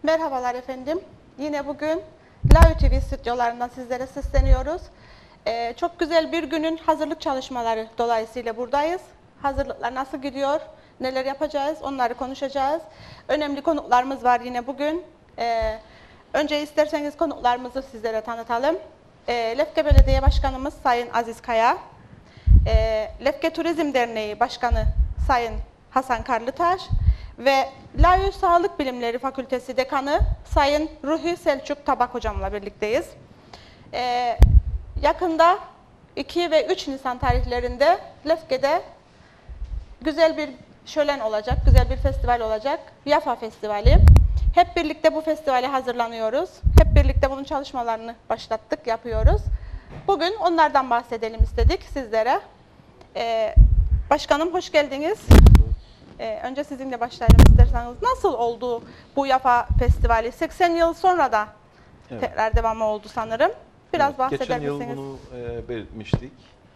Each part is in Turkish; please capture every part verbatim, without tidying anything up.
Merhabalar efendim. Yine bugün Live T V stüdyolarından sizlere sesleniyoruz. Ee, çok güzel bir günün hazırlık çalışmaları dolayısıyla buradayız. Hazırlıklar nasıl gidiyor, neler yapacağız, onları konuşacağız. Önemli konuklarımız var yine bugün. Ee, önce isterseniz konuklarımızı sizlere tanıtalım. Ee, Lefke Belediye Başkanımız Sayın Aziz Kaya, ee, Lefke Turizm Derneği Başkanı Sayın Hasan Karlıtaş ve Layö Sağlık Bilimleri Fakültesi Dekanı Sayın Ruhi Selçuk Tabak Hocam'la birlikteyiz. Ee, yakında iki ve üç Nisan tarihlerinde Lefke'de güzel bir şölen olacak, güzel bir festival olacak. Yafa Festivali. Hep birlikte bu festivale hazırlanıyoruz. Hep birlikte bunun çalışmalarını başlattık, yapıyoruz. Bugün onlardan bahsedelim istedik sizlere. Ee, başkanım hoş geldiniz. Ee, önce sizinle başlayalım isterseniz. Nasıl oldu bu Yafa Festivali? seksen yıl sonra da evet. tekrar devamı oldu sanırım. Biraz evet, bahseder geçen misiniz? Geçen yıl bunu e, belirtmiştik.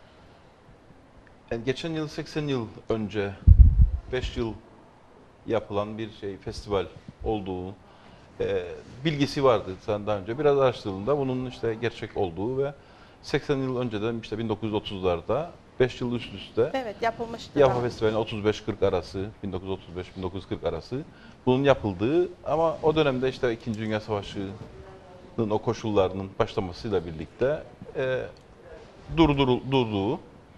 Yani geçen yıl seksen yıl önce beş yıl yapılan bir şey festival olduğu e, bilgisi vardı sen daha önce. Biraz araştırıldığında bunun işte gerçek olduğu ve seksen yıl önceden işte bin dokuz yüz otuzlarda beş yıl üst üste evet, yapılmıştı. Yafa Festivali'nin otuz beş kırk arası, bin dokuz yüz otuz beş bin dokuz yüz kırk arası bunun yapıldığı ama o dönemde işte İkinci Dünya Savaşı'nın o koşullarının başlamasıyla birlikte e, durdurul, durduğu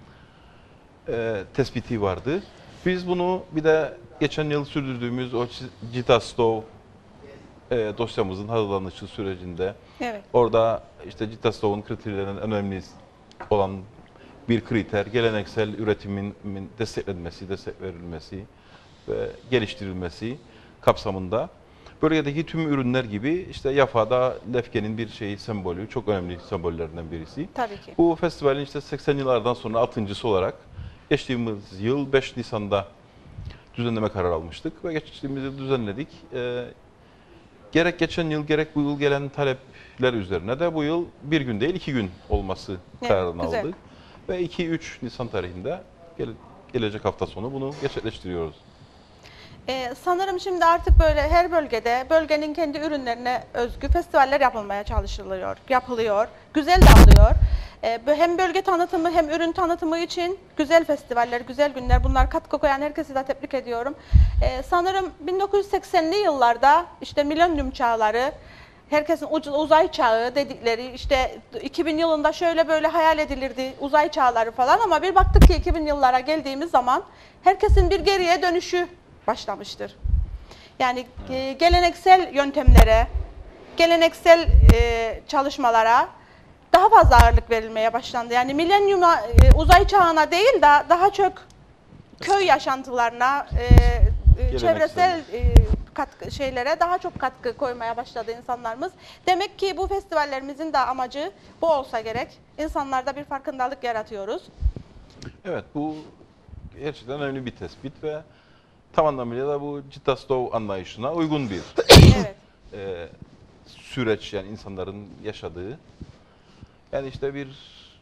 e, tespiti vardı. Biz bunu bir de geçen yıl sürdürdüğümüz o Citastov e, dosyamızın hazırlanışı sürecinde evet. orada işte Citastov'un kriterlerinden önemli olan bir kriter, geleneksel üretimin desteklenmesi, destek verilmesi ve geliştirilmesi kapsamında bölgedeki tüm ürünler gibi işte Yafa'da Lefke'nin bir şeyi sembolü, çok önemli sembollerinden birisi. Tabii ki. Bu festivalin işte seksen yıllardan sonra altıncısı olarak geçtiğimiz yıl beş Nisan'da düzenleme kararı almıştık ve geçtiğimiz yıl düzenledik. Ee, gerek geçen yıl gerek bu yıl gelen talepler üzerine de bu yıl bir gün değil iki gün olması evet, kararını güzel. aldık. Ve iki üç Nisan tarihinde gele, gelecek hafta sonu bunu gerçekleştiriyoruz. Ee, sanırım şimdi artık böyle her bölgede bölgenin kendi ürünlerine özgü festivaller yapılmaya çalışılıyor, yapılıyor. Güzel de alıyor. Ee, hem bölge tanıtımı hem ürün tanıtımı için güzel festivaller, güzel günler. Bunlar katkı koyan herkesi de tebrik ediyorum. Ee, sanırım bin dokuz yüz seksenli yıllarda işte milenyum çağları, herkesin uzay çağı dedikleri işte iki bin yılında şöyle böyle hayal edilirdi uzay çağları falan ama bir baktık ki iki bin yıllara geldiğimiz zaman herkesin bir geriye dönüşü başlamıştır. Yani e, geleneksel yöntemlere, geleneksel e, çalışmalara daha fazla ağırlık verilmeye başlandı. Yani milenyuma, e, uzay çağına değil de daha çok köy yaşantılarına, e, e, çevresel e, katkı şeylere daha çok katkı koymaya başladı insanlarımız. Demek ki bu festivallerimizin de amacı bu olsa gerek. İnsanlarda bir farkındalık yaratıyoruz. Evet, bu gerçekten önemli bir tespit ve tam anlamıyla da bu Citastov anlayışına uygun bir evet. e, süreç, yani insanların yaşadığı. Yani işte bir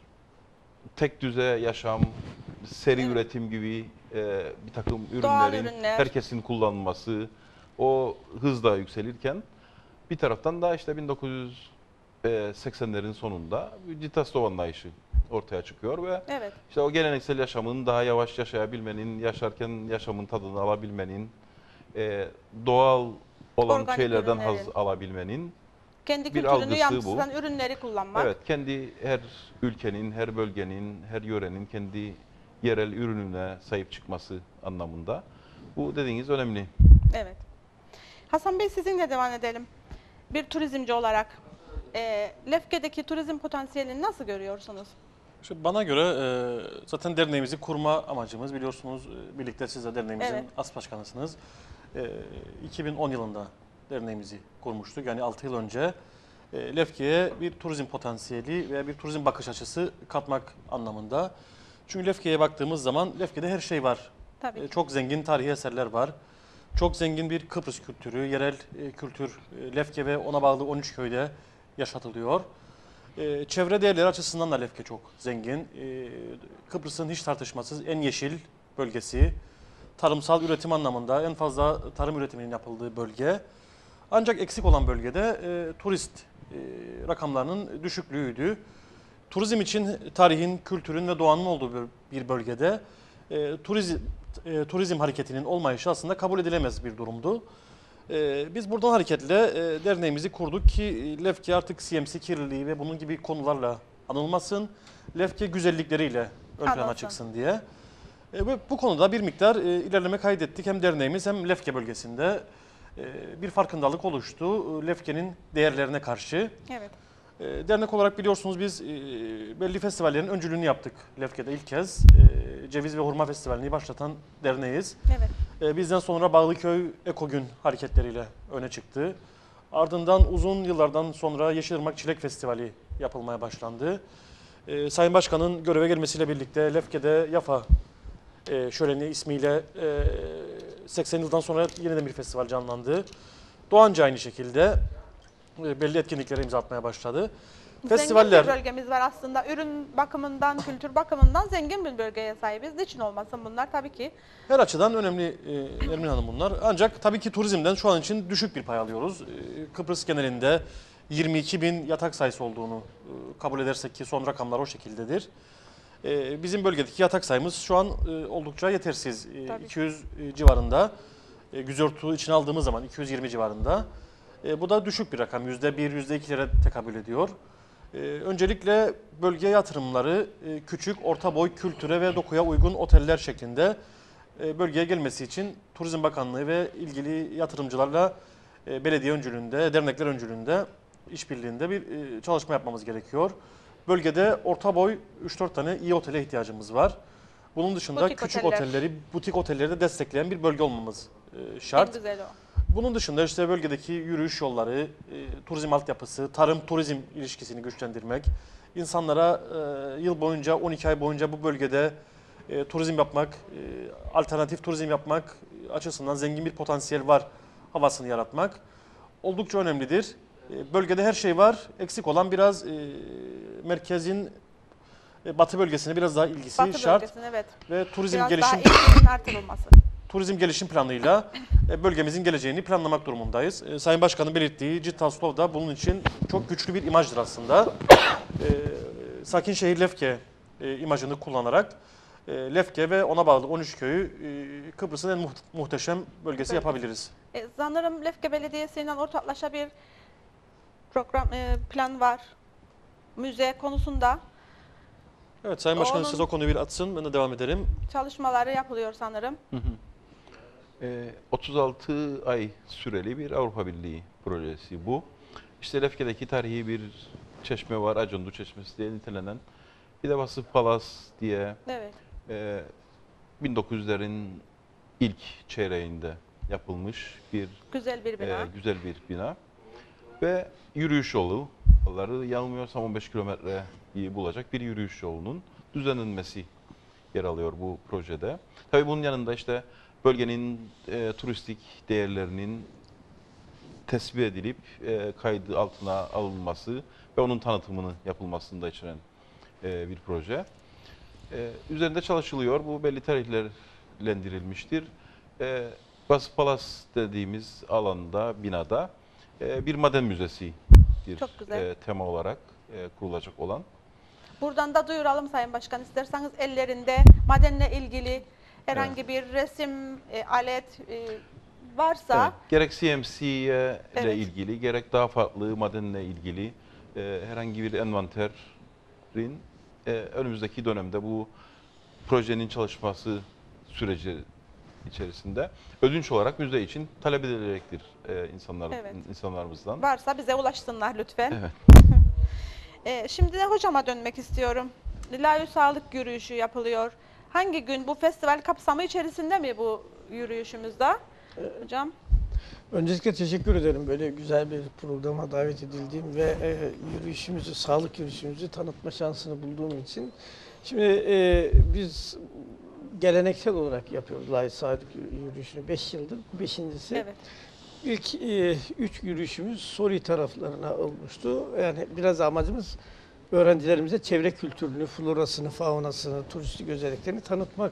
tek düze yaşam, seri evet. üretim gibi e, bir takım ürünlerin ürünler. herkesin kullanması, o hızla yükselirken bir taraftan da işte bin dokuz yüz seksenlerin sonunda Citastov anlayışı ortaya çıkıyor ve evet. işte o geleneksel yaşamın daha yavaş yaşayabilmenin, yaşarken yaşamın tadını alabilmenin, e, doğal olan Organik şeylerden ürünlerin. haz alabilmenin kendi bir kültürünü algısı yansıtan bu. ürünleri kullanmak. Evet, kendi her ülkenin, her bölgenin, her yörenin kendi yerel ürününe sahip çıkması anlamında. Bu dediğiniz önemli. Evet. Hasan Bey, sizinle devam edelim. Bir turizmci olarak e, Lefke'deki turizm potansiyelini nasıl görüyorsunuz? İşte bana göre e, zaten derneğimizi kurma amacımız, biliyorsunuz e, birlikte siz de derneğimizin evet. as başkanısınız. E, iki bin on yılında derneğimizi kurmuştuk. Yani altı yıl önce e, Lefke'ye bir turizm potansiyeli veya bir turizm bakış açısı katmak anlamında. Çünkü Lefke'ye baktığımız zaman Lefke'de her şey var. Tabii E, çok zengin tarihi eserler var. Çok zengin bir Kıbrıs kültürü, yerel e, kültür e, Lefke ve ona bağlı on üç köyde yaşatılıyor. Ee, çevre değerleri açısından da Lefke çok zengin. Ee, Kıbrıs'ın hiç tartışmasız en yeşil bölgesi. Tarımsal üretim anlamında en fazla tarım üretiminin yapıldığı bölge. Ancak eksik olan bölgede e, turist e, rakamlarının düşüklüğüydü. Turizm için tarihin, kültürün ve doğanın olduğu bir, bir bölgede e, turizm, e, turizm hareketinin olmayışı aslında kabul edilemez bir durumdu. E, biz buradan hareketle e, derneğimizi kurduk ki Lefke artık C M C kirliliği ve bunun gibi konularla anılmasın, Lefke güzellikleriyle ön plana Anlatsın. çıksın diye. E, ve bu konuda bir miktar e, ilerleme kaydettik. Hem derneğimiz hem Lefke bölgesinde e, bir farkındalık oluştu e, Lefke'nin değerlerine karşı. Evet. E, dernek olarak biliyorsunuz biz e, belli festivallerin öncülüğünü yaptık Lefke'de ilk kez. E, Ceviz ve Hurma Festivali'ni başlatan derneğiz. Evet. E, bizden sonra Bağlıköy Ekogün hareketleriyle öne çıktı. Ardından uzun yıllardan sonra Yeşilırmak Çilek Festivali yapılmaya başlandı. E, Sayın Başkan'ın göreve gelmesiyle birlikte Lefke'de Yafa e, Şöleni ismiyle e, seksen yıldan sonra yeniden bir festival canlandı. Doğanca aynı şekilde e, belli etkinliklere imza atmaya başladı. Festivaller... Zengin bir bölgemiz var aslında. Ürün bakımından, kültür bakımından zengin bir bölgeye sahibiz. Niçin olmasın bunlar tabii ki. Her açıdan önemli e, Nermin Hanım bunlar. Ancak tabii ki turizmden şu an için düşük bir pay alıyoruz. E, Kıbrıs genelinde yirmi iki bin yatak sayısı olduğunu e, kabul edersek ki son rakamlar o şekildedir. E, bizim bölgedeki yatak sayımız şu an e, oldukça yetersiz. E, iki yüz e, civarında. E, Güzörtü içine aldığımız zaman iki yüz yirmi civarında. E, bu da düşük bir rakam. yüzde bir, yüzde ikilere tekabül ediyor. E, öncelikle bölge yatırımları e, küçük, orta boy, kültüre ve dokuya uygun oteller şeklinde e, bölgeye gelmesi için Turizm Bakanlığı ve ilgili yatırımcılarla e, belediye öncülüğünde, dernekler öncülüğünde, işbirliğinde bir e, çalışma yapmamız gerekiyor. Bölgede orta boy üç dört tane iyi otele ihtiyacımız var. Bunun dışında Butik küçük oteller. otelleri, butik otelleri de destekleyen bir bölge olmamız e, şart. En güzeli o. Bunun dışında işte bölgedeki yürüyüş yolları, e, turizm altyapısı, tarım-turizm ilişkisini güçlendirmek, insanlara e, yıl boyunca, on iki ay boyunca bu bölgede e, turizm yapmak, e, alternatif turizm yapmak açısından zengin bir potansiyel var havasını yaratmak oldukça önemlidir. E, bölgede her şey var, eksik olan biraz e, merkezin e, batı bölgesine biraz daha ilgisi Batı şart bölgesine evet. ve turizm Biraz gelişim daha ilginin artırılması. turizm gelişim planıyla e, bölgemizin geleceğini planlamak durumundayız. E, Sayın Başkan'ın belirttiği Cittaslov da bunun için çok güçlü bir imajdır aslında. E, Sakin şehir Lefke e, imajını kullanarak e, Lefke ve ona bağlı on üç köyü e, Kıbrıs'ın en muht- muhteşem bölgesi yapabiliriz. E, sanırım Lefke Belediyesi'yle ortaklaşa bir program e, plan var. Müze konusunda Evet Sayın Başkanım Onun- siz o konuyu bir atsın, ben de devam ederim. çalışmaları yapılıyor sanırım. Ee, otuz altı ay süreli bir Avrupa Birliği projesi bu. İşte Lefke'deki tarihi bir çeşme var, Acundu Çeşmesi diye nitelenen. Bir de Vasıf Palas diye Evet. e, bin dokuz yüzlerin ilk çeyreğinde yapılmış bir Güzel bir bina. e, güzel bir bina. Ve yürüyüş yolu, yolları yanılmıyorsam on beş kilometreyi bulacak bir yürüyüş yolunun düzenlenmesi yer alıyor bu projede. Tabii bunun yanında işte bölgenin e, turistik değerlerinin tespit edilip e, kaydı altına alınması ve onun tanıtımını yapılmasını da içeren e, bir proje. E, üzerinde çalışılıyor. Bu belli tarihlendirilmiştir. E, Vasıf Palas dediğimiz alanda, binada e, bir maden müzesi bir Çok güzel. e, tema olarak e, kurulacak olan. Buradan da duyuralım Sayın Başkan, isterseniz ellerinde madenle ilgili herhangi bir resim, e, alet e, varsa Evet, gerek C M C ile Evet. ilgili, gerek daha farklı madenle ilgili e, herhangi bir envanterin e, önümüzdeki dönemde bu projenin çalışması süreci içerisinde ödünç olarak müze için talep edilecektir e, insanlar Evet. insanlarımızdan. varsa bize ulaşsınlar lütfen. Evet. E, şimdi de hocama dönmek istiyorum. Layı Sağlık yürüyüşü yapılıyor. Hangi gün, bu festival kapsamı içerisinde mi bu yürüyüşümüzde? Hocam. Öncelikle teşekkür ederim böyle güzel bir programa davet edildiğim ve e, yürüyüşümüzü, sağlık yürüyüşümüzü tanıtma şansını bulduğum için. Şimdi e, biz geleneksel olarak yapıyoruz Layı Sağlık yürüyüşünü beş yıldır, beşincisi. Evet. İlk e, üç yürüyüşümüz Sori taraflarına olmuştu. Yani biraz amacımız öğrencilerimize çevre kültürünü, florasını, faunasını, turistik özelliklerini tanıtmaktı.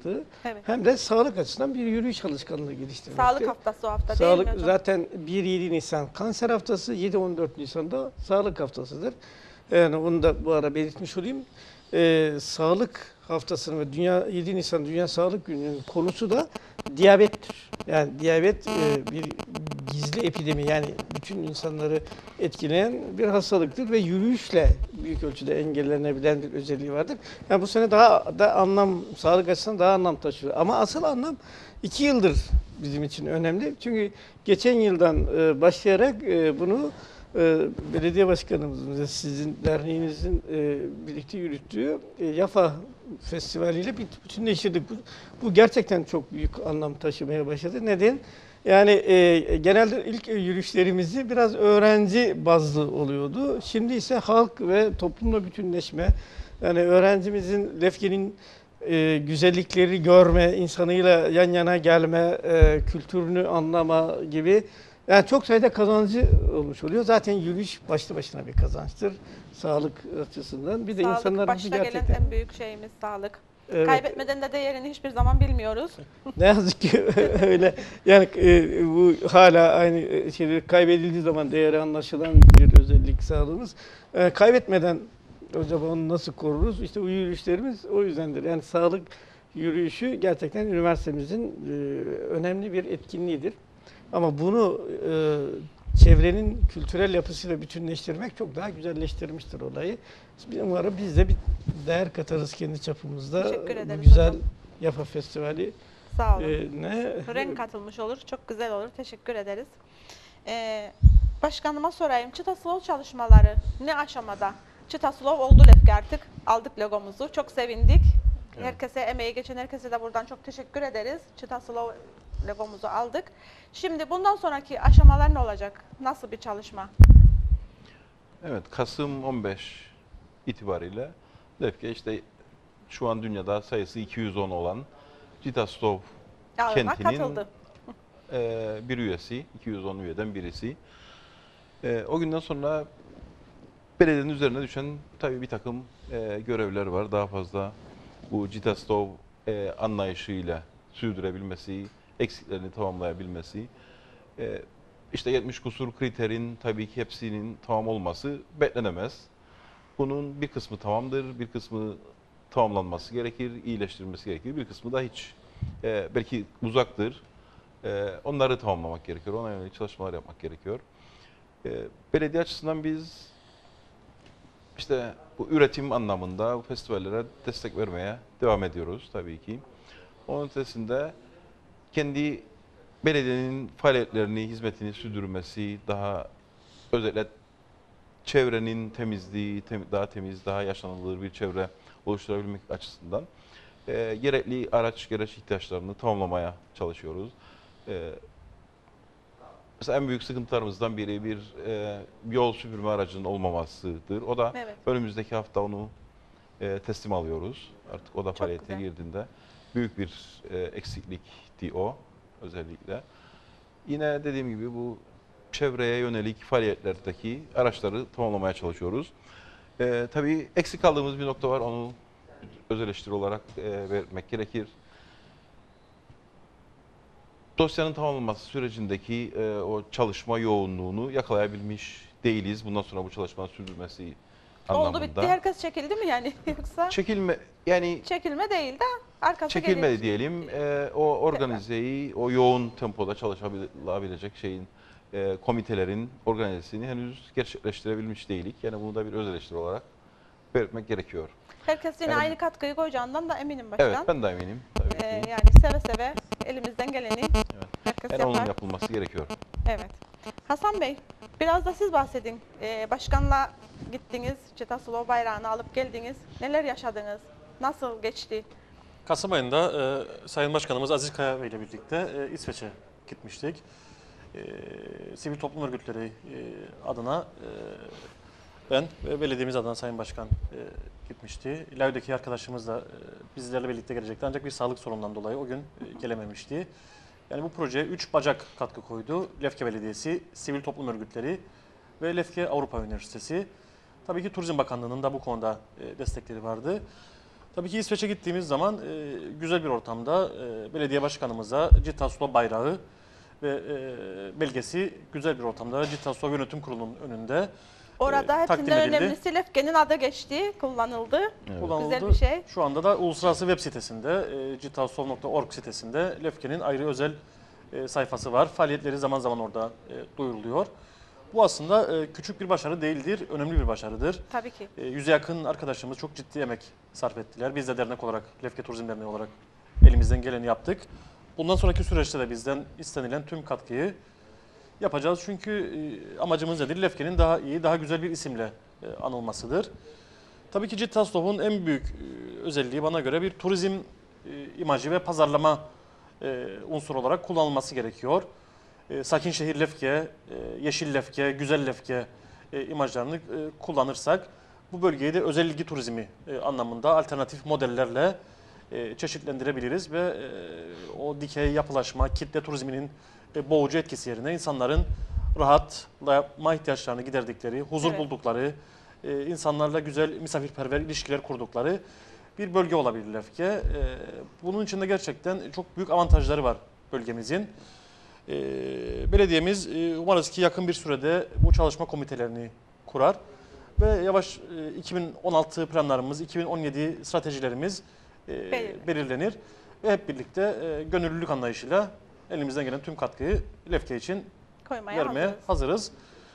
yaptığı Evet. hem de sağlık açısından bir yürüyüş alışkanlığı geliştirmekte. Sağlık haftası o hafta Sağlık değil mi hocam? zaten bir yedi Nisan kanser haftası, yedi on dört Nisan'da sağlık haftasıdır. Yani onu da bu ara belirtmiş olayım. Ee, sağlık haftasının ve Dünya yedi Nisan Dünya Sağlık Günü'nün konusu da diyabettir. Yani diyabet e, bir gizli epidemi, yani bütün insanları etkileyen bir hastalıktır ve yürüyüşle büyük ölçüde engellenebilen bir özelliği vardır. Yani bu sene daha da anlam, sağlık açısından daha anlam taşıyor. Ama asıl anlam iki yıldır bizim için önemli. Çünkü geçen yıldan e, başlayarak e, bunu e, belediye başkanımızın ve sizin derneğinizin e, birlikte yürüttüğü e, Yafa Festivali ile bütünleştirdik. Bu, bu gerçekten çok büyük anlam taşımaya başladı. Neden? Yani e, genelde ilk yürüyüşlerimizi biraz öğrenci bazlı oluyordu. Şimdi ise halk ve toplumla bütünleşme, yani öğrencimizin Lefke'nin e, güzellikleri görme, insanıyla yan yana gelme, e, kültürünü anlama gibi, yani çok sayıda kazancı olmuş oluyor. Zaten yürüyüş başlı başına bir kazançtır sağlık açısından. Bir de Sağlık insanlarımızı başta gerçekten... gelen en büyük şeyimiz sağlık. Evet. Kaybetmeden de değerini hiçbir zaman bilmiyoruz. Ne yazık ki öyle. Yani e, bu hala aynı şeyleri kaybedildiği zaman değeri anlaşılan bir özellik sağlığımız. E, kaybetmeden acaba onu nasıl koruruz? İşte bu yürüyüşlerimiz o yüzdendir. Yani sağlık yürüyüşü gerçekten üniversitemizin e, önemli bir etkinliğidir. Ama bunu e, çevrenin kültürel yapısıyla bütünleştirmek çok daha güzelleştirmiştir olayı. Umarım biz de bir değer katarız kendi çapımızda. Teşekkür Bu ederiz güzel hocam. Yafa Festivali Sağ olun. e, ne? Renk katılmış olur. Çok güzel olur. Teşekkür ederiz. Ee, başkanıma sorayım. Çıta Slow çalışmaları ne aşamada? Çıta Slow oldu Lefke artık. Aldık logomuzu. Çok sevindik. Evet. Herkese, emeği geçen herkese de buradan çok teşekkür ederiz. Çıta Slow logomuzu aldık. Şimdi bundan sonraki aşamalar ne olacak? Nasıl bir çalışma? Evet, Kasım on beş itibariyle Lefke işte şu an dünyada sayısı iki yüz on olan Citastov Ağırına kentinin katıldı. e, bir üyesi, iki yüz on üyeden birisi. E, o günden sonra belediyenin üzerine düşen tabii bir takım e, görevler var. Daha fazla bu Citastov e, anlayışıyla sürdürebilmesi, eksiklerini tamamlayabilmesi. E, işte yetmiş kusur kriterin tabii ki hepsinin tamam olması beklenemez. Bunun bir kısmı tamamdır, bir kısmı tamamlanması gerekir, iyileştirilmesi gerekir. Bir kısmı da hiç e, belki uzaktır. E, onları tamamlamak gerekiyor, ona yönelik çalışmalar yapmak gerekiyor. E, belediye açısından biz işte bu üretim anlamında bu festivallere destek vermeye devam ediyoruz tabii ki. Onun ötesinde kendi belediyenin faaliyetlerini, hizmetini sürdürmesi, daha özellikle çevrenin temizliği, tem, daha temiz, daha yaşanılır bir çevre oluşturabilmek açısından e, gerekli araç, gereç ihtiyaçlarını tamamlamaya çalışıyoruz. E, mesela en büyük sıkıntılarımızdan biri bir e, yol süpürme aracının olmamasıdır. O da Evet. önümüzdeki hafta onu e, teslim alıyoruz. Artık o da Çok faaliyete güzel. girdiğinde büyük bir e, eksiklikti o özellikle. Yine dediğim gibi bu çevreye yönelik faaliyetlerdeki araçları tamamlamaya çalışıyoruz. Ee, tabii eksik kaldığımız bir nokta var, onu öz eleştiri olarak e, vermek gerekir. Dosyanın tamamlanması sürecindeki e, o çalışma yoğunluğunu yakalayabilmiş değiliz. Bundan sonra bu çalışmanın sürdürmesi anlamında. Oldu bitti. Herkes çekildi mi yani? Yoksa Çekilme, yani çekilme değil de arkası çekilmedi gelir. diyelim. E, o organizeyi, o yoğun tempoda çalışabilecek şeyin, e, komitelerin organizesini henüz gerçekleştirebilmiş değilik. Yani bunu da bir öz eleştiri olarak belirtmek gerekiyor. Herkes yine Yani- aynı katkıyı koyacağından da eminim başkan. Evet, ben de eminim tabii ki. Ee, yani seve seve elimizden geleni herkes Yani yapar. onun yapılması gerekiyor. Evet. Hasan Bey, biraz da siz bahsedin. Ee, başkanla gittiniz, Çıta Slow bayrağını alıp geldiniz. Neler yaşadınız? Nasıl geçti? Kasım ayında e, Sayın Başkanımız Aziz Kaya Bey ile birlikte e, İsveç'e gitmiştik. E, sivil toplum örgütleri e, adına e, ben ve belediyemiz adına Sayın Başkan e, gitmişti. Lav'daki arkadaşımız da e, bizlerle birlikte gelecekti ancak bir sağlık sorunundan dolayı o gün e, gelememişti. Yani bu projeye üç bacak katkı koydu. Lefke Belediyesi, sivil toplum örgütleri ve Lefke Avrupa Üniversitesi. Tabii ki Turizm Bakanlığı'nın da bu konuda e, destekleri vardı. Tabii ki İsveç'e gittiğimiz zaman e, güzel bir ortamda e, belediye başkanımıza Citaslo bayrağı ve e, belgesi güzel bir ortamda Citaslo Yönetim Kurulu'nun önünde Orada e, takdim hepsinden edildi. önemlisi Lefke'nin adı geçti, kullanıldı. Kullanıldı. Güzel bir şey. Şu anda da uluslararası web sitesinde e, citasol nokta org sitesinde Lefke'nin ayrı özel e, sayfası var. Faaliyetleri zaman zaman orada e, duyuruluyor. Bu aslında e, küçük bir başarı değildir, önemli bir başarıdır. Tabii ki. E, yüze yakın arkadaşımız çok ciddi emek sarf ettiler. Biz de dernek olarak, Lefke Turizm Derneği olarak elimizden geleni yaptık. Bundan sonraki süreçte de bizden istenilen tüm katkıyı yapacağız. Çünkü e, amacımız nedir? Lefke'nin daha iyi, daha güzel bir isimle e, anılmasıdır. Tabii ki Cittaslov'un en büyük e, özelliği bana göre bir turizm e, imajı ve pazarlama e, unsur olarak kullanılması gerekiyor. E, sakin şehir Lefke, e, yeşil Lefke, güzel Lefke e, imajlarını e, kullanırsak bu bölgeyi de özel ilgi turizmi e, anlamında alternatif modellerle e, çeşitlendirebiliriz ve e, o dikey yapılaşma, kitle turizminin e, boğucu etkisi yerine insanların rahatlıma ihtiyaçlarını giderdikleri, huzur Evet. buldukları, e, insanlarla güzel misafirperver ilişkiler kurdukları bir bölge olabilir Lefke. E, bunun içinde gerçekten çok büyük avantajları var bölgemizin. E, belediyemiz e, umarız ki yakın bir sürede bu çalışma komitelerini kurar ve yavaş e, iki bin on altı planlarımız, iki bin on yedi stratejilerimiz e, Belirli. belirlenir ve hep birlikte e, gönüllülük anlayışıyla elimizden gelen tüm katkıyı Lefke için Koymaya vermeye hazırız. hazırız.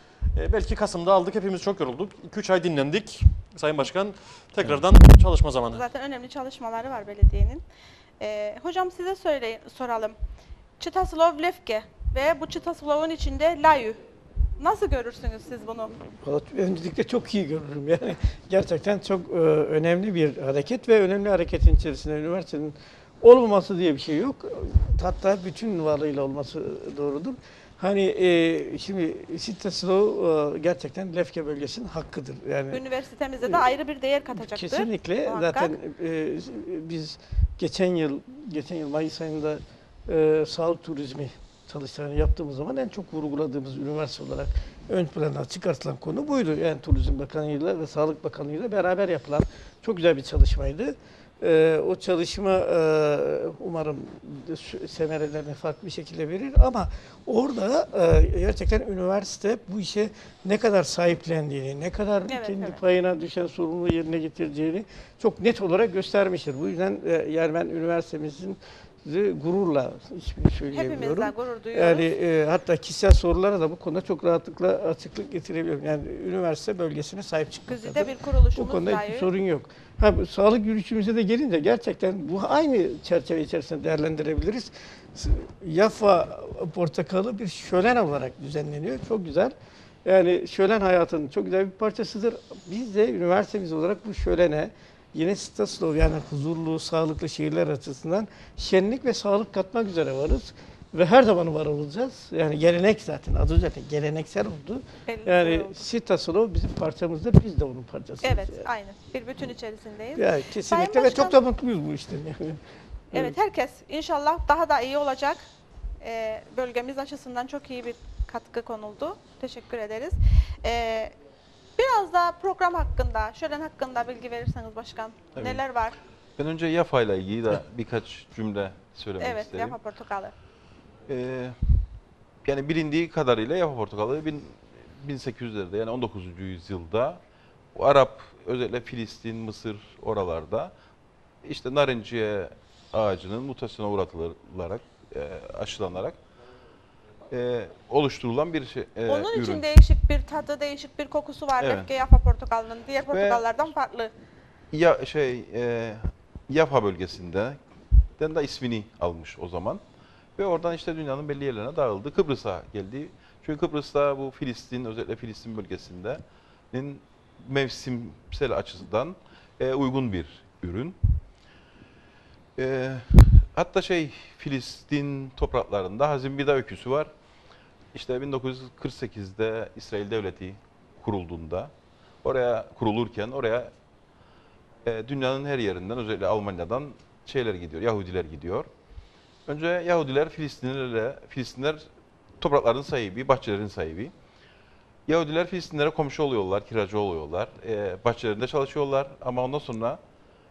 E, belki Kasım'da aldık, hepimiz çok yorulduk. iki üç ay dinlendik. Sayın Başkan, tekrardan çalışma zamanı. Zaten önemli çalışmaları var belediyenin. Ee, hocam size söyleyin, soralım. Çitaslov Lefke ve bu Çıtaslov'un içinde Layu. Nasıl görürsünüz siz bunu? Valla öncelikle çok iyi görürüm. Yani gerçekten çok e, önemli bir hareket ve önemli hareketin içerisinde üniversitenin olmaması diye bir şey yok. Hatta bütün varlığıyla olması doğrudur. Hani e, şimdi Citaslo e, gerçekten Lefke bölgesinin hakkıdır. Yani Üniversitemizde de ayrı bir değer katacaktır. kesinlikle muhakkak. zaten e, biz geçen yıl geçen yıl Mayıs ayında e, sağlık turizmi çalıştayını yaptığımız zaman en çok vurguladığımız üniversite olarak ön plana çıkartılan konu buydu. Yani Turizm Bakanlığı'yla ve Sağlık Bakanlığı'yla beraber yapılan çok güzel bir çalışmaydı. Ee, o çalışma e, umarım semerelerini farklı bir şekilde verir ama orada e, gerçekten üniversite bu işe ne kadar sahiplendiğini, ne kadar Evet, kendi evet. payına düşen sorumluluğu yerine getireceğini çok net olarak göstermiştir. Bu yüzden e, yani ben üniversitemizin gururla ismini söyleyebiliyorum. Hepimizle gurur duyuyoruz. Yani e, hatta kişisel sorulara da bu konuda çok rahatlıkla açıklık getirebiliyorum. Yani üniversite bölgesine sahip çıkmaktadır. Güzide bir Bu kuruluşumuz konuda Layu. hiçbir sorun yok. Ha, bu sağlık yürüyüşümüze de gelince gerçekten bu aynı çerçeve içerisinde değerlendirebiliriz. S- Yafa portakalı bir şölen olarak düzenleniyor. Çok güzel. Yani şölen hayatının çok güzel bir parçasıdır. Biz de üniversitemiz olarak bu şölene yine Citaslov yani huzurlu, sağlıklı şehirler açısından şenlik ve sağlık katmak üzere varız. Ve her zaman var olacağız. Yani gelenek zaten, adı zaten geleneksel oldu. Belli Yani oldu. Citaslov bizim parçamızdır, biz de onun parçasıyız. Evet, yani. aynı. Bir bütün içerisindeyiz. Yani kesinlikle Sayın ve çok da mutluyuz bu işten. Yani. Evet, herkes inşallah daha da iyi olacak. Ee, bölgemiz açısından çok iyi bir katkı konuldu. Teşekkür ederiz. Ee, biraz da program hakkında, şölen hakkında bilgi verirseniz başkan. Tabii. Neler var? Ben önce Yafa ile ilgili de birkaç cümle söylemek Evet, isterim. Yafa portakalı. Ee, yani bilindiği kadarıyla Yafa portakalı bin, bin sekiz yüzlerde yani on dokuzuncu yüzyılda o Arap özellikle Filistin, Mısır oralarda işte narinciye ağacının mutasyona uğratılarak, e, aşılanarak e, oluşturulan bir şey, e, Onun ürün. için değişik bir tadı, değişik bir kokusu var. Evet. Lefke Yafa portakalının diğer portakallardan farklı. Ya şey e, Yafa bölgesinde den de ismini almış o zaman ve oradan işte dünyanın belli yerlerine dağıldı. Kıbrıs'a geldi. Çünkü Kıbrıs'ta bu Filistin özellikle Filistin bölgesinin mevsimsel açıdan e, uygun bir ürün. E, hatta şey Filistin topraklarında Hazim Bida öyküsü var. İşte bin dokuz yüz kırk sekizde İsrail Devleti kurulduğunda oraya kurulurken oraya e, dünyanın her yerinden özellikle Almanya'dan şeyler gidiyor, Yahudiler gidiyor. Önce Yahudiler Filistinlerle, Filistinler toprakların sahibi, bahçelerin sahibi. Yahudiler Filistinlere komşu oluyorlar, kiracı oluyorlar, e, bahçelerinde çalışıyorlar ama ondan sonra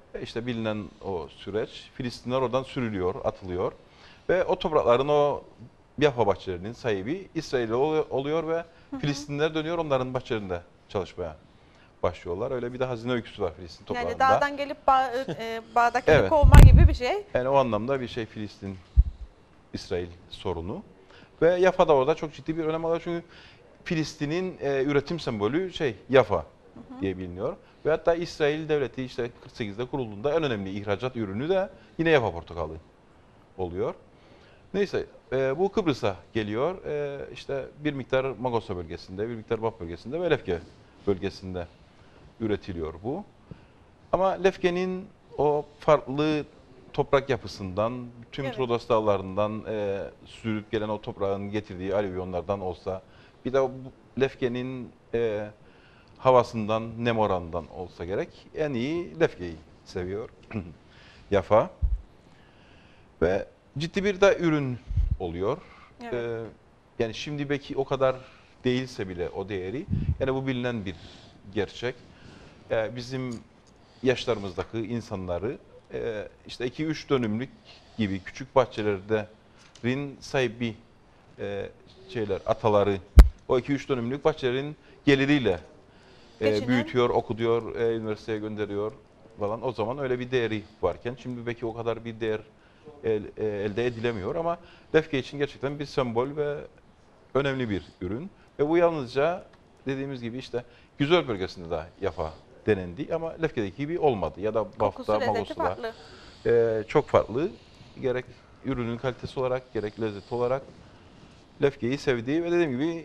E işte bilinen o süreç. Filistinler oradan sürülüyor, atılıyor. Ve o toprakların o Yafa bahçelerinin sahibi İsrail oluyor ve Filistinler dönüyor onların bahçelerinde çalışmaya başlıyorlar. Öyle bir de hazine öyküsü var Filistin toprağında. Yani dağdan gelip bağ, e, bağdakini Evet. kovma gibi bir şey. Yani o anlamda bir şey Filistin, İsrail sorunu. Ve Yafa da orada çok ciddi bir önem alıyor çünkü Filistin'in e, üretim sembolü şey Yafa diye biliniyor. Ve hatta İsrail devleti işte kırk sekizde kurulduğunda en önemli ihracat ürünü de yine Yafa portakalı oluyor. Neyse e, bu Kıbrıs'a geliyor. E, işte bir miktar Magosa bölgesinde, bir miktar Baf bölgesinde ve Lefke bölgesinde üretiliyor bu. Ama Lefke'nin o farklı toprak yapısından, tüm Evet. Trodos dağlarından e, sürüp gelen o toprağın getirdiği alüvyonlardan olsa, bir de bu Lefke'nin e, havasından, nem oranından olsa gerek en iyi Lefke'yi seviyor Yafa. Ve ciddi bir de ürün oluyor. Evet. Ee, yani şimdi belki o kadar değilse bile o değeri, yani bu bilinen bir gerçek. Ee, bizim yaşlarımızdaki insanları e, işte iki üç dönümlük gibi küçük bahçelerin sahibi e, şeyler, ataları o iki üç dönümlük bahçelerin geliriyle e, Geçinen. büyütüyor, okutuyor, e, üniversiteye gönderiyor falan. O zaman öyle bir değeri varken şimdi belki o kadar bir değer el, e, elde edilemiyor ama Lefke için gerçekten bir sembol ve önemli bir ürün. Ve bu yalnızca dediğimiz gibi işte Güzel bölgesinde de Yafa denendi ama Lefke'deki gibi olmadı. Ya da Kokusu, Baf'ta, lezzeti Magos'ta farklı. e, çok farklı. Gerek ürünün kalitesi olarak, gerek lezzet olarak Lefke'yi sevdi ve dediğim gibi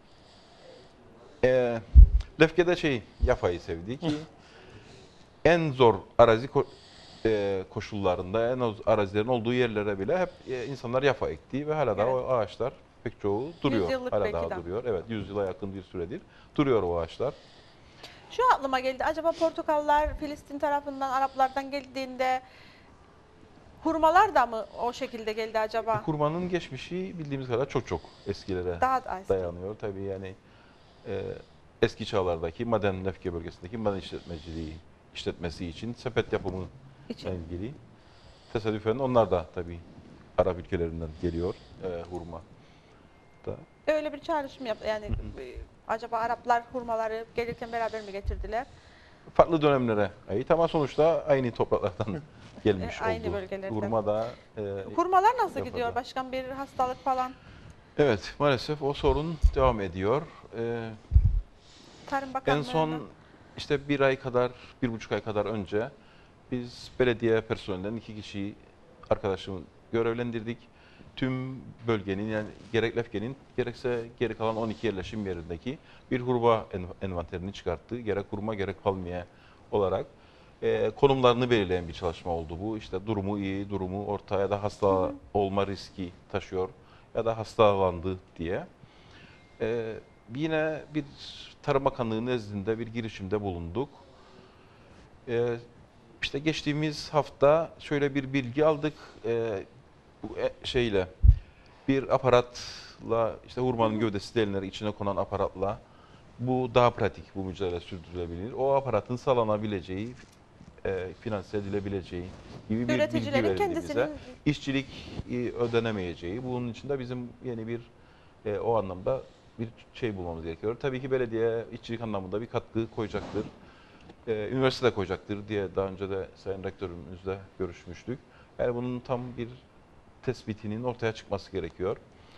e, Lefke'de şey Yafa'yı sevdi ki en zor arazi ko- e, koşullarında, en az arazilerin olduğu yerlere bile hep e, insanlar Yafa ekti ve hala da Evet. o ağaçlar pek çoğu duruyor. yıllık Hala belki daha de. duruyor. Evet, yüz yıla yakın bir süredir duruyor o ağaçlar. Şu aklıma geldi. Acaba Portakallar Filistin tarafından, Araplardan geldiğinde hurmalar da mı o şekilde geldi acaba? Kurbanın geçmişi bildiğimiz kadar çok çok eskilere Daha da eski. dayanıyor. Tabii yani e, eski çağlardaki maden Lefke bölgesindeki maden işletmeciliği işletmesi için sepet yapımı için. ilgili. Tesadüfen onlar da tabii Arap ülkelerinden geliyor e, hurma da. Öyle bir çağrışım yap. Yani e, acaba Araplar hurmaları gelirken beraber mi getirdiler? Farklı dönemlere ait ama sonuçta aynı topraklardan gelmiş E, aynı oldu. bölgelerden. Hurma da e, Hurmalar nasıl Yafadan. gidiyor? Başkan bir hastalık falan. evet maalesef o sorun devam ediyor. E, Tarım En Bakanlığı'ndan. son işte bir ay kadar, bir buçuk ay kadar önce biz belediye personelinden iki kişiyi arkadaşımı görevlendirdik. Tüm bölgenin yani gerek Lefke'nin gerekse geri kalan on iki yerleşim yerindeki bir hurma en- envanterini çıkarttı. Gerek hurma gerek palmiye olarak e, konumlarını belirleyen bir çalışma oldu bu. İşte durumu iyi, durumu orta ya da hasta olma riski taşıyor ya da hastalandı diye. Ee, yine bir Tarım Bakanlığı nezdinde bir girişimde bulunduk. Ee, işte geçtiğimiz hafta şöyle bir bilgi aldık. Ee, bu e- şeyle bir aparatla işte hurmanın gövdesi delinerek içine konan aparatla bu daha pratik, bu mücadele sürdürülebilir. O aparatın sağlanabileceği, e, finanse edilebileceği gibi bir bilgi Üreticilerin verildi kendisinin bize. İşçilik e, ödenemeyeceği, bunun için de bizim yeni bir e, o anlamda bir şey bulmamız gerekiyor. Tabii ki belediye işçilik anlamında bir katkı koyacaktır. E, üniversite de koyacaktır diye daha önce de Sayın Rektörümüzle görüşmüştük. Yani bunun tam bir tespitinin ortaya çıkması gerekiyor.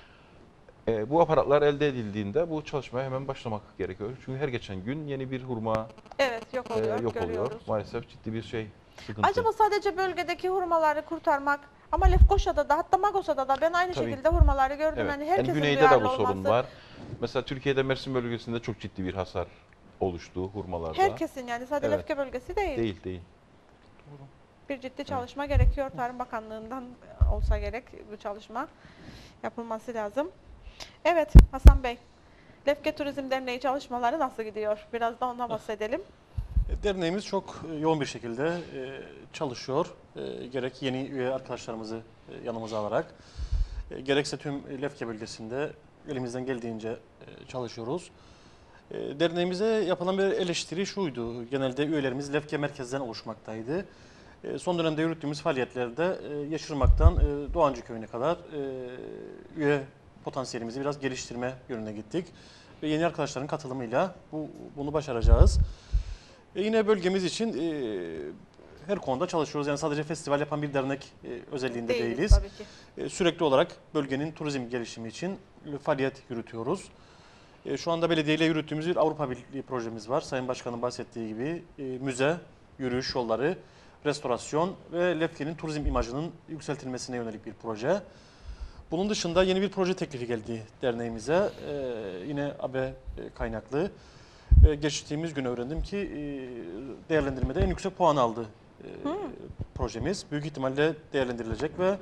E, bu aparatlar elde edildiğinde bu çalışmaya hemen başlamak gerekiyor. Çünkü her geçen gün yeni bir hurma evet yok e, oluyor, yok oluyor. görüyoruz. Maalesef ciddi bir şey, sıkıntı. Acaba sadece bölgedeki hurmaları kurtarmak ama Lefkoşa'da da hatta Magosa'da da ben aynı Tabii. şekilde hurmaları gördüm. Evet. Yani En herkesin güneyde de duyarlı bu sorun olması. var. Mesela Türkiye'de Mersin bölgesinde çok ciddi bir hasar oluştu hurmalarda. Herkesin yani sadece Evet. Lefke bölgesi değil. Değil değil. Bir ciddi çalışma gerekiyor. Tarım Bakanlığı'ndan olsa gerek bu çalışma yapılması lazım. Evet Hasan Bey, Lefke Turizm Derneği çalışmaları nasıl gidiyor? Biraz da ondan bahsedelim. Derneğimiz çok e, yoğun bir şekilde e, çalışıyor. E, Gerek yeni üye arkadaşlarımızı e, yanımıza alarak, e, gerekse tüm Lefke bölgesinde elimizden geldiğince e, çalışıyoruz. E, Derneğimize yapılan bir eleştiri şuydu. Genelde üyelerimiz Lefke merkezden oluşmaktaydı. E, son dönemde yürüttüğümüz faaliyetlerde e, Yeşırmak'tan e, Doğancı Köyü'ne kadar e, üye potansiyelimizi biraz geliştirme yönüne gittik. Ve yeni arkadaşların katılımıyla bu, bunu başaracağız. E, yine bölgemiz için e, her konuda çalışıyoruz. Yani sadece festival yapan bir dernek e, özelliğinde Değiliz, değiliz. tabii ki. E, sürekli olarak bölgenin turizm gelişimi için faaliyet yürütüyoruz. E, şu anda belediyeyle yürüttüğümüz bir Avrupa Birliği projemiz var. Sayın Başkan'ın bahsettiği gibi e, müze, yürüyüş yolları, restorasyon ve Lefke'nin turizm imajının yükseltilmesine yönelik bir proje. Bunun dışında yeni bir proje teklifi geldi derneğimize. E, yine A B kaynaklı. Ve geçtiğimiz gün öğrendim ki e, değerlendirmede en yüksek puan aldı e, projemiz. Büyük ihtimalle değerlendirilecek ve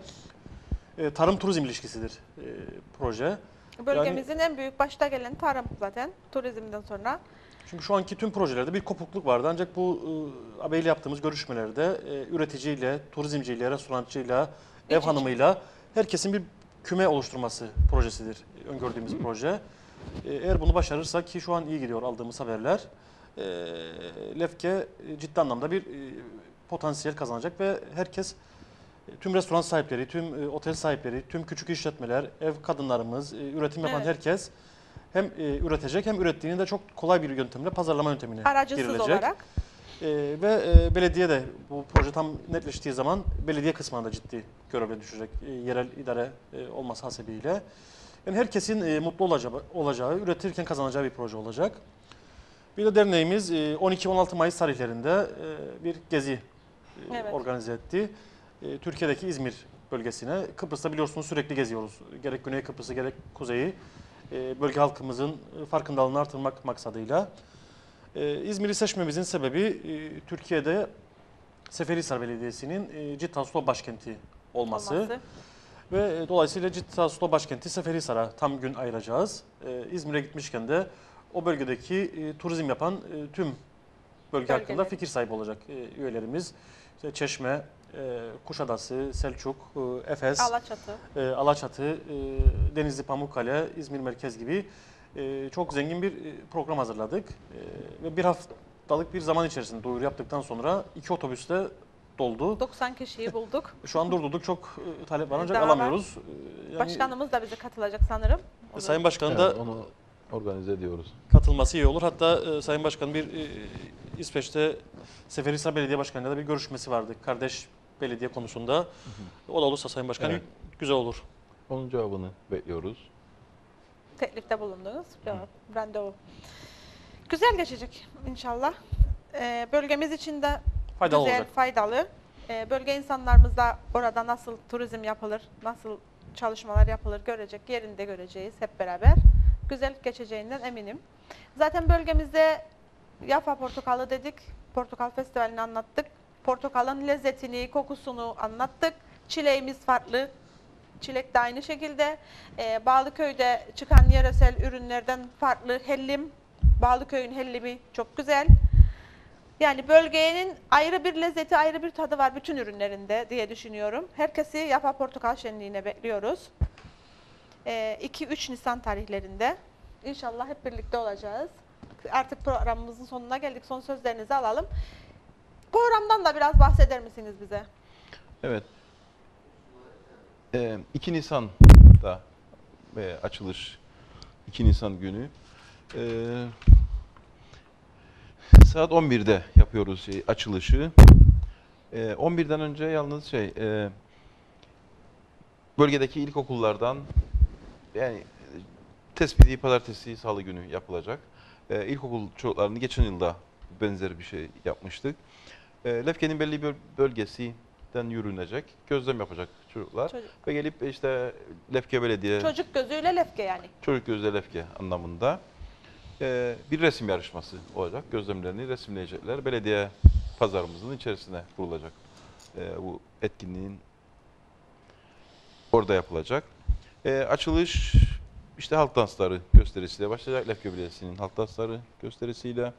e, tarım turizm ilişkisidir e, proje. Bölgemizin en büyük başta gelen tarım zaten turizmden sonra. Çünkü şu anki tüm projelerde bir kopukluk vardı. Ancak bu e, A B ile yaptığımız görüşmelerde e, üreticiyle, turizmciyle, restorancıyla, ev iç. hanımıyla herkesin bir küme oluşturması projesidir öngördüğümüz proje. E, eğer bunu başarırsak ki şu an iyi gidiyor aldığımız haberler, e, Lefke e, ciddi anlamda bir e, potansiyel kazanacak ve herkes e, tüm restoran sahipleri, tüm e, otel sahipleri, tüm küçük işletmeler, ev kadınlarımız, e, üretim yapan Evet. herkes hem e, üretecek hem ürettiğini de çok kolay bir yöntemle pazarlama yöntemine Aracısız girilecek. olarak. E, ve e, belediye de bu proje tam netleştiği zaman belediye kısmına da ciddi görevle düşecek e, yerel idare e, olması hasebiyle. Yani herkesin e, mutlu olacağı, olacağı, üretirken kazanacağı bir proje olacak. Bir de derneğimiz e, on iki on altı Mayıs tarihlerinde e, bir gezi e, Evet. organize etti. E, Türkiye'deki İzmir bölgesine. Kıbrıs'ta biliyorsunuz sürekli geziyoruz. Gerek Güney Kıbrıs'ı gerek Kuzey'i. E, bölge halkımızın e, farkındalığını artırmak maksadıyla. E, İzmir'i seçmemizin sebebi e, Türkiye'de Seferihisar Belediyesi'nin e, Cittaslov başkenti olması. Olması. Ve e, dolayısıyla Cittaslov başkenti Seferihisar'a tam gün ayıracağız. E, İzmir'e gitmişken de o bölgedeki e, turizm yapan e, tüm bölge hakkında Bölgeleri. fikir sahibi olacak e, üyelerimiz. İşte Çeşme, e, Kuşadası, Selçuk, e, Efes, Alaçatı. e, Alaçatı, e, Denizli, Pamukkale, İzmir Merkez gibi e, çok zengin bir e, program hazırladık. E, ve bir haftalık bir zaman içerisinde duyuru yaptıktan sonra iki otobüste doldu. doksan kişiyi bulduk. Şu an durdurduk, çok e, talep var ancak Daha var. alamıyoruz. E, yani, Başkanımız da bize katılacak sanırım. Onu- Sayın Başkan'ın da Evet, onu organize ediyoruz. katılması iyi olur. Hatta e, Sayın Başkan bir e, İsveç'te Seferihisar Belediye Başkanı'yla da bir görüşmesi vardı. Kardeş belediye konusunda. O da olursa Sayın Başkan Evet. güzel olur. Onun cevabını bekliyoruz. Teklifte bulundunuz. Cevap, randevu. Güzel geçecek inşallah. Ee, bölgemiz için de Faydalı güzel, olacak. faydalı. Ee, bölge insanlarımız da orada nasıl turizm yapılır, nasıl çalışmalar yapılır görecek, yerinde göreceğiz hep beraber. Güzel geçeceğinden eminim. Zaten bölgemizde Yafa Portakalı dedik, Portakal Festivali'ni anlattık. Portakalın lezzetini, kokusunu anlattık. Çileğimiz farklı. Çilek de aynı şekilde. Ee, Bağlıköy'de çıkan yöresel ürünlerden farklı hellim. Bağlıköy'ün hellimi çok güzel. Yani bölgenin ayrı bir lezzeti, ayrı bir tadı var bütün ürünlerinde diye düşünüyorum. Herkesi Yafa Portakal Şenliği'ne bekliyoruz. iki üç Nisan tarihlerinde. İnşallah hep birlikte olacağız. Artık programımızın sonuna geldik. Son sözlerinizi alalım. Programdan da biraz bahseder misiniz bize? Evet. Ee, iki Nisan'da e, açılış, iki Nisan günü. Ee, saat on birde yapıyoruz şey, açılışı. Ee, on birden önce yalnız şey, e, bölgedeki ilkokullardan, yani e, tespiti pazartesi, salı günü yapılacak. Ee, ilkokul çocuklarını geçen yılda benzer bir şey yapmıştık. Ee, Lefke'nin belli bir bölgesinden yürünecek, gözlem yapacak çocuklar. Çocuk, Ve gelip işte Lefke Belediye, çocuk, çocuk gözüyle lefke yani. gözle Lefke anlamında e, bir resim yarışması olacak. Gözlemlerini resimleyecekler. Belediye pazarımızın içerisine kurulacak. E, bu etkinliğin orada yapılacak. E, açılış işte halk dansları gösterisiyle başlayacak. Lefke Belediyesi'nin halk dansları gösterisiyle.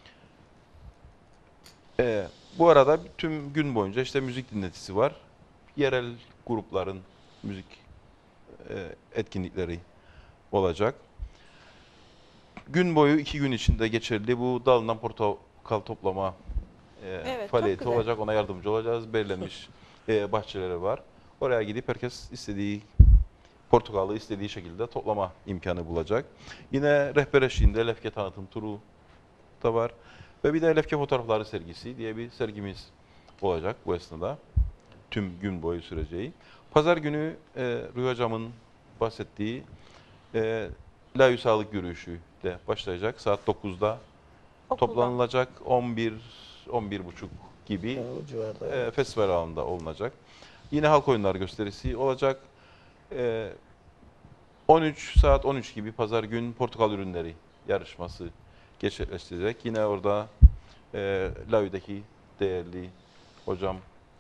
E, bu arada tüm gün boyunca işte müzik dinletisi var. Yerel grupların müzik e, etkinlikleri olacak. Gün boyu iki gün içinde geçerli bu dalından portakal toplama e, Evet, çok faaliyeti güzel. olacak. Ona yardımcı olacağız. Belirlenmiş e, bahçeleri var. Oraya gidip herkes istediği portakalı istediği şekilde toplama imkanı bulacak. Yine rehber eşliğinde Lefke tanıtım turu da var. Ve bir de Lefke fotoğrafları sergisi diye bir sergimiz olacak bu esnada. Tüm gün boyu süreceği. Pazar günü e, Rüya Hocam'ın bahsettiği e, Layü Sağlık yürüyüşüyle başlayacak. Saat dokuzda Okulda. toplanılacak. on bir on bir buçuk gibi Yani o civarda. e, festival alanında olunacak. Yine halk oyunları gösterisi olacak. E, on üç saat on üç gibi pazar gün portakal ürünleri yarışması gerçekleştirecek. Yine orada e, Layü'deki değerli hocam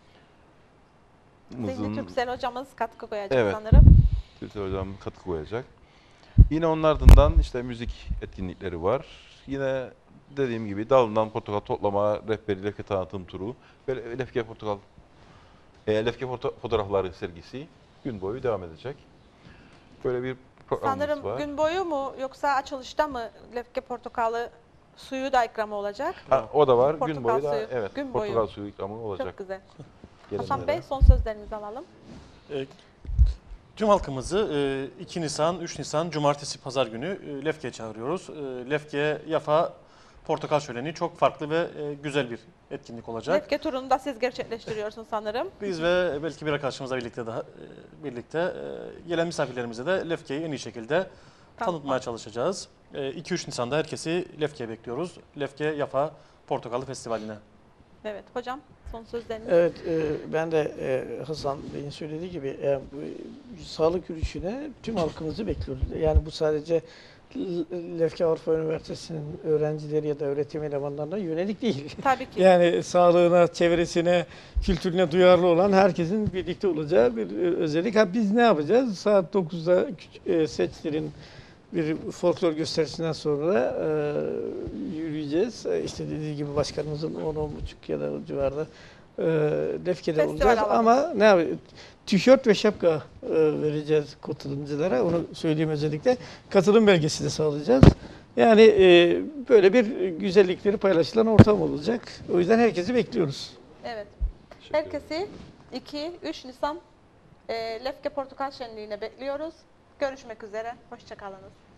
Zihni Türksel hocamız katkı koyacak Evet. sanırım. Türksel hocam katkı koyacak. Yine onun ardından işte müzik etkinlikleri var. Yine dediğim gibi dalından portakal toplama, rehberi, Lefke tanıtım turu ve Lefke portakal e, Lefke foto- fotoğrafları sergisi gün boyu devam edecek. Böyle bir programımız Sanırım var. gün boyu mu yoksa açılışta mı Lefke portakalı suyu da ikramı olacak? Ha, o da var. Gün Portakal boyu da suyu. evet Gün portakal boyu. suyu ikramı olacak. Çok güzel. gelenlere. Hasan Bey son sözlerinizi alalım. E, Tüm halkımızı e, iki Nisan, üç Nisan Cumartesi Pazar günü e, Lefke'ye çağırıyoruz. E, Lefke Yafa Portakal Şöleni çok farklı ve e, güzel bir etkinlik olacak. Lefke turunu da siz gerçekleştiriyorsunuz sanırım. Biz ve belki bir arkadaşımızla birlikte daha e, birlikte e, gelen misafirlerimize de Lefke'yi en iyi şekilde tanıtmaya çalışacağız. E, iki üç Nisan'da herkesi Lefke'ye bekliyoruz. Lefke Yafa Portakalı Festivali'ne. Evet hocam son sözleriniz. Evet, e, ben de e, Hasan Bey'in söylediği gibi e, bu sağlık yürüyüşüne tüm halkımızı bekliyoruz. Yani bu sadece L- Lefke Avrupa Üniversitesi'nin öğrencileri ya da öğretim elemanlarına yönelik değil. Tabii ki. Yani sağlığına, çevresine, kültürüne duyarlı olan herkesin birlikte olacağı bir e, özellik. Ha, biz ne yapacağız? Saat dokuzda e, Seçtir'in bir folklor gösterisinden sonra e, yürüyeceğiz. E, İşte dediği gibi başkanımızın on on buçuk ya da o civarda e, Lefke'de Festival olacağız. alanı. Ama ne yapacağız? Tişört ve şapka e, vereceğiz katılımcılara. Onu söyleyeyim özellikle. Katılım belgesi de sağlayacağız. Yani e, böyle bir güzellikleri paylaşılan ortam olacak. O yüzden herkesi bekliyoruz. Evet. Teşekkür ederim. Herkesi iki üç Nisan e, Lefke Portakal Şenliği'ne bekliyoruz. Görüşmek üzere. Hoşça kalınız.